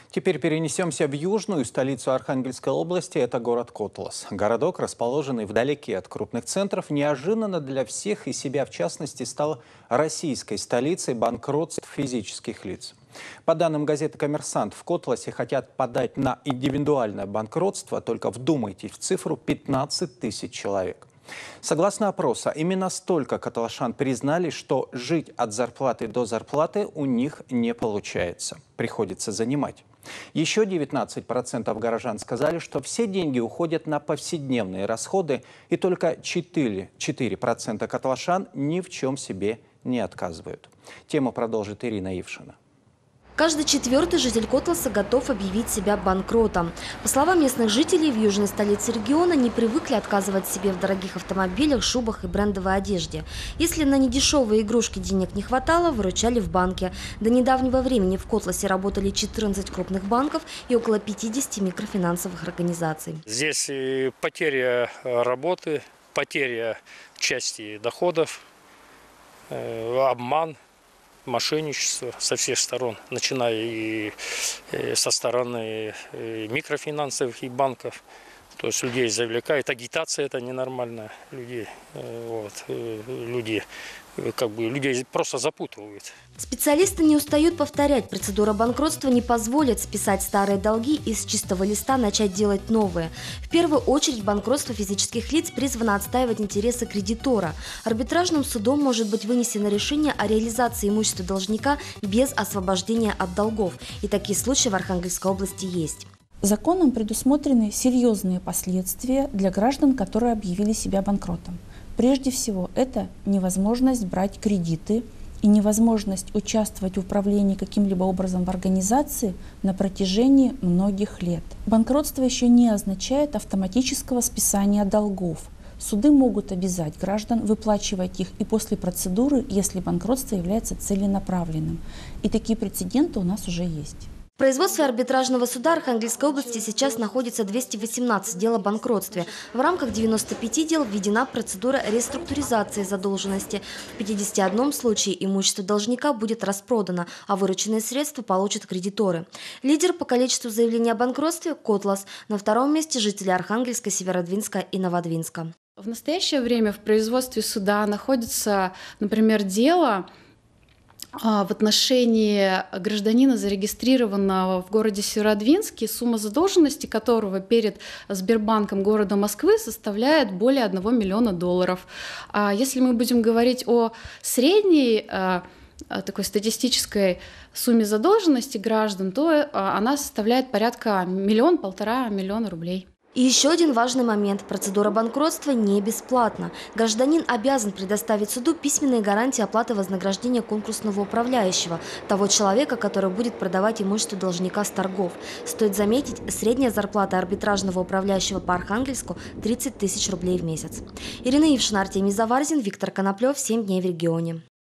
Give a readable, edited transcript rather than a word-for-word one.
Теперь перенесемся в южную столицу Архангельской области. Это город Котлас. Городок, расположенный вдалеке от крупных центров, неожиданно для всех и себя в частности стал российской столицей банкротств физических лиц. По данным газеты «Коммерсант», в Котласе хотят подать на индивидуальное банкротство, только вдумайтесь в цифру, 15 тысяч человек. Согласно опросу, именно столько котлашан признали, что жить от зарплаты до зарплаты у них не получается. Приходится занимать. Еще 19% горожан сказали, что все деньги уходят на повседневные расходы, и только 4% котлашан ни в чем себе не отказывают. Тему продолжит Ирина Ившина. Каждый четвертый житель Котласа готов объявить себя банкротом. По словам местных жителей, в южной столице региона не привыкли отказывать себе в дорогих автомобилях, шубах и брендовой одежде. Если на недешевые игрушки денег не хватало, выручали в банке. До недавнего времени в Котласе работали 14 крупных банков и около 50 микрофинансовых организаций. Здесь потеря работы, потеря части доходов, обман, мошенничество со всех сторон, начиная и со стороны микрофинансовых и банков. То есть людей завлекает, агитация это ненормальная, людей просто запутывают. Специалисты не устают повторять, процедура банкротства не позволит списать старые долги и с чистого листа начать делать новые. В первую очередь банкротство физических лиц призвано отстаивать интересы кредитора. Арбитражным судом может быть вынесено решение о реализации имущества должника без освобождения от долгов. И такие случаи в Архангельской области есть. Законом предусмотрены серьезные последствия для граждан, которые объявили себя банкротом. Прежде всего, это невозможность брать кредиты и невозможность участвовать в управлении каким-либо образом в организации на протяжении многих лет. Банкротство еще не означает автоматического списания долгов. Суды могут обязать граждан выплачивать их и после процедуры, если банкротство является целенаправленным. И такие прецеденты у нас уже есть. В производстве арбитражного суда Архангельской области сейчас находится 218 дел о банкротстве. В рамках 95 дел введена процедура реструктуризации задолженности. В 51 случае имущество должника будет распродано, а вырученные средства получат кредиторы. Лидер по количеству заявлений о банкротстве – Котлас. На втором месте жители Архангельска, Северодвинска и Новодвинска. В настоящее время в производстве суда находится, например, дело в отношении гражданина, зарегистрированного в городе Северодвинске, сумма задолженности которого перед Сбербанком города Москвы составляет более $1 миллиона. Если мы будем говорить о средней такой статистической сумме задолженности граждан, то она составляет порядка 1–1,5 миллиона рублей. И еще один важный момент. Процедура банкротства не бесплатна. Гражданин обязан предоставить суду письменные гарантии оплаты вознаграждения конкурсного управляющего, того человека, который будет продавать имущество должника с торгов. Стоит заметить, средняя зарплата арбитражного управляющего по Архангельску – 30 тысяч рублей в месяц. Ирина Ившина, Артемий Заварзин, Виктор Коноплев. 7 дней в регионе.